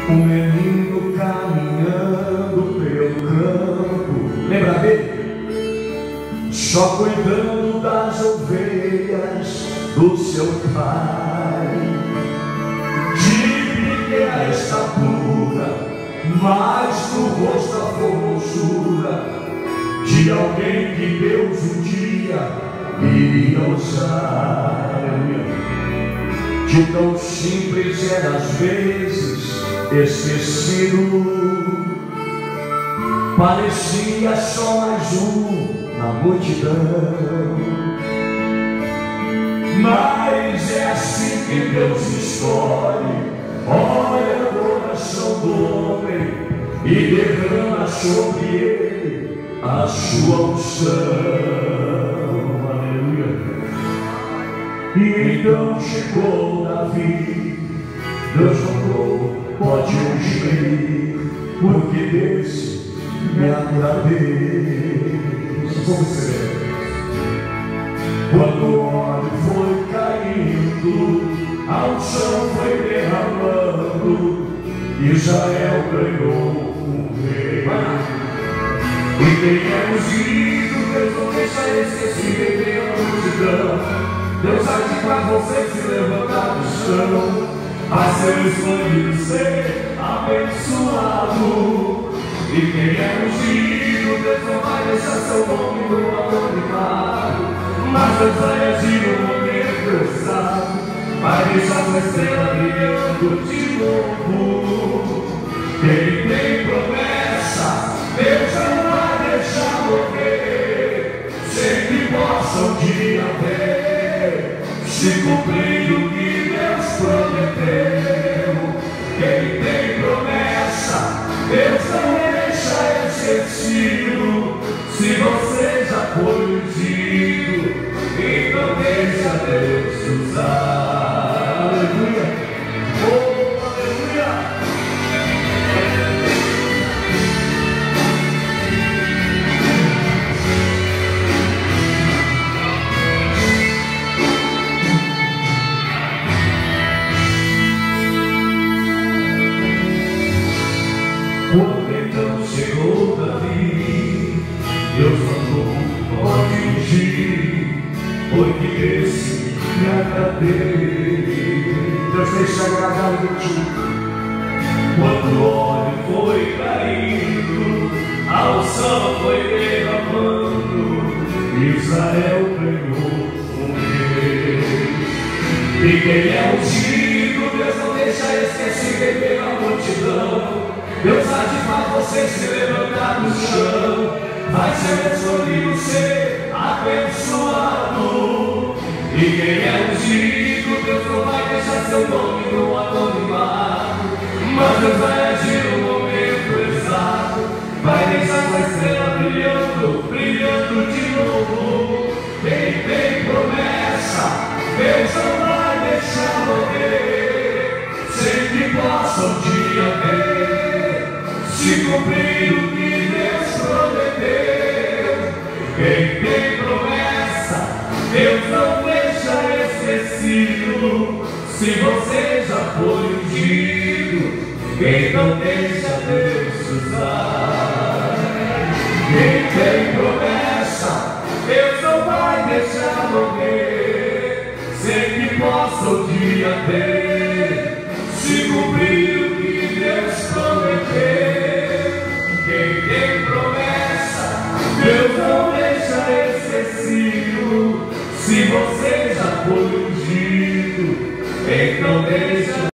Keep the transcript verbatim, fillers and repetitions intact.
Um menino caminhando pelo campo, lembra dele? Só cuidando das ovelhas do seu pai. De pequena estatura, mas no rosto a formosura de alguém que Deus um dia iria usar. De tão simples era às vezes esquecido, parecia só mais um na multidão. Mas é assim que Deus escolhe, olha o coração do homem e derrama sobre ele a sua unção. E então chegou Davi, Deus falou, pode ungir, porque desse me agradei. Quando o óleo foi caindo, a unção foi derramando, Israel ganhou um rei. E quem é ungido, Deus não deixa esquecido em meio à multidão. Deus há de pra você se levantar do chão, a seu escolhido ser abençoado. E quem é ungido, Deus não vai deixar seu nome no anonimato, mas Deus vai agir no momento exato, vai deixar sua estrela brilhando de novo. Quem tem promessa, Deus não vai deixar morrer, sem que possa um dia ver se cumprir o que Deus prometeu. Quem tem promessa, Deus não deixa esquecido. Se você já foi ungido, então deixa Deus usar. Aleluia! Oh, aleluia! Quando então chegou Davi, Deus falou, pode ungir, porque esse me agradei. Deus deixa agradar de ti. Quando o óleo foi caindo, a unção foi derramando, Israel ganhou um rei. E quem é ungido, Deus não deixa esquecido em meio à multidão. Deus há de pra você se levantar do chão, vai ser escolhido ser abençoado. E quem é ungido, Deus não vai deixar seu nome no anonimato, mas Deus vai agir no momento exato, vai deixar sua estrela brilhando, brilhando de novo. Quem tem promessa, Deus não vai deixar morrer, sem que possa um dia ver se cumprir o que Deus prometeu. Quem tem promessa, Deus não deixa esquecido. Se você já foi ungido, então deixa Deus usar. Quem tem promessa, Deus não vai deixar morrer, sem que possa um dia ter se cumprir o que Deus prometeu. Quem tem promessa, Deus não deixa esquecido. Se você já foi ungido, então deixa